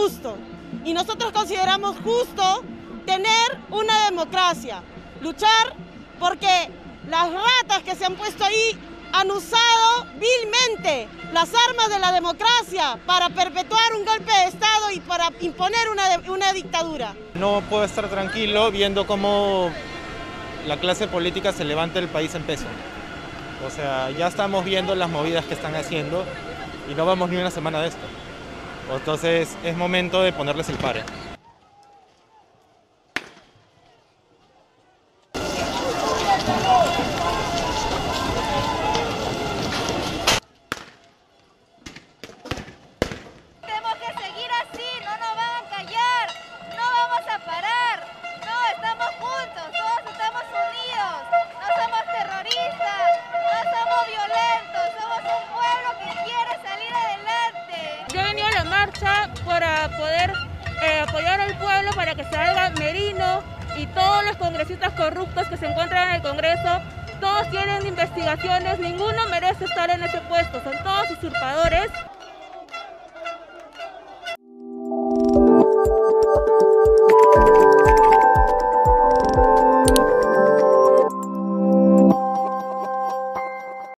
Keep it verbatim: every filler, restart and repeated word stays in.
justo. Y nosotros consideramos justo tener una democracia, luchar porque las ratas que se han puesto ahí han usado vilmente las armas de la democracia para perpetuar un golpe de Estado y para imponer una, una dictadura. No puedo estar tranquilo viendo cómo la clase política se levanta el país en peso. O sea, ya estamos viendo las movidas que están haciendo y no vamos ni una semana de esto. Entonces es momento de ponerles el pare. Tenemos que seguir así, no nos van a callar, no vamos a parar, no, estamos juntos, todos estamos unidos, no somos terroristas, no somos violentos, somos un pueblo que quiere salir adelante. Yo venía a la marcha para poder eh, apoyar al pueblo para que salga Merino y todos los congresistas corruptos que se encuentran en el Congreso. Todos tienen investigaciones, ninguno merece estar en ese puesto, son todos usurpadores.